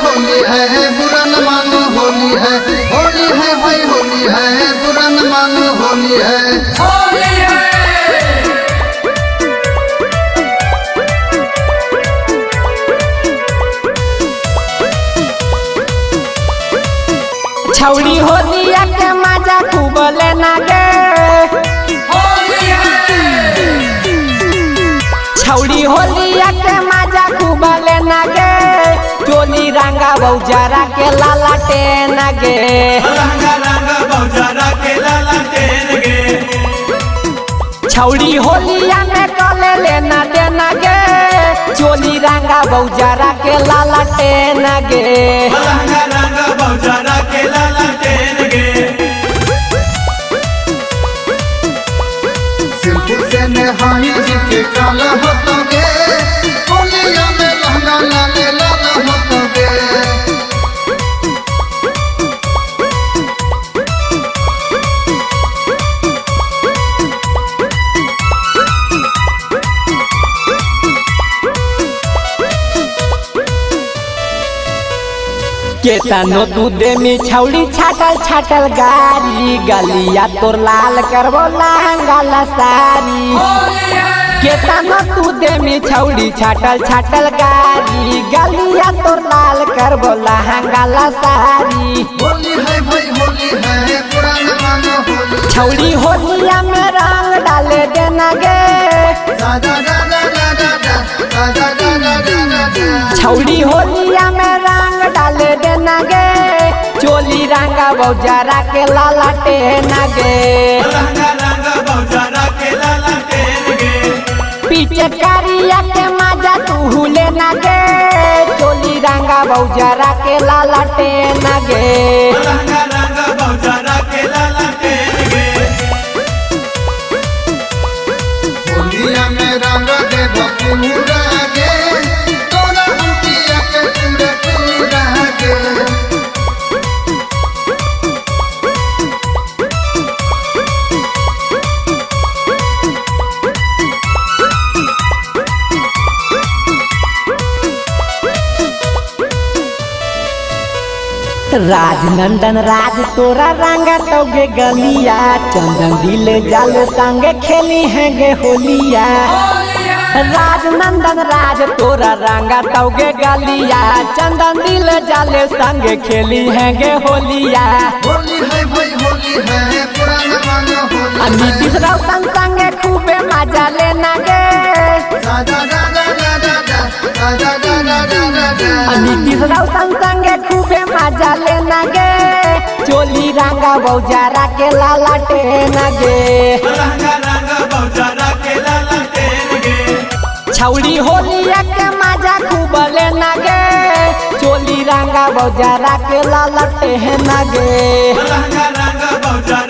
होली है बुरा न मानो होली है भाई होली है बुरा न मानो होली है। छौड़ी होलिया के मजा खूब लेना गे, छौड़ी होलिया के मजा खूब लेना गे, चोली रंगा बौजारा के लाला टेन गे, छौड़ी होलिया में कले लेना देना गे, चोली रंगा बौजारा के लाला टेन गे, नहाई जी के काला होतोगे होलिया में लहंगा लाले लाला होतोगे। केतनो दूधे में छौड़ी छाटल छाटल गारी, गलिया तोर लाल करबो लहंगा ला सारी। केतनो दूधे में छौड़ी छाटल छाटल गारी, गलिया तोर लाल करबो लहंगा ला सारी। होली है भाई होली है बुरा न मानो होली, छौड़ी होलिया में रंग डाले देना गे, छौड़ी होलिया में रंग डाले देना गे, चोली रंगा बौजारा के लाला टेना गे, पीछे कारिया के मजा तू लेना गे, चोली रंगा बौजारा के लाला टेना गे। होलिया में रंग दे पूरा गे, तोरा हंटिया के पूरा गे। राजनंदन राज तोरा रंगा तोगे गलिया, चंदन दिल जाल संगे खेली है गे होलिया। राजनंदन राज तोरा रंगा तोगे गलिया, चंदन दिल जाल संगे खेली है गे होलिया। होली है भाई होली है बुरा न मानो होली, नीतीश रोशन संगे खूबे मजा लेना गे, नीतीश रोशन संगे खूबे मजा लेना गे, चोली रंगा बौजारा के लाला टेना गे, छौड़ी होलिया के मजा खूब लेना गे, चोली रंगा बौजारा के लाला टेना गे।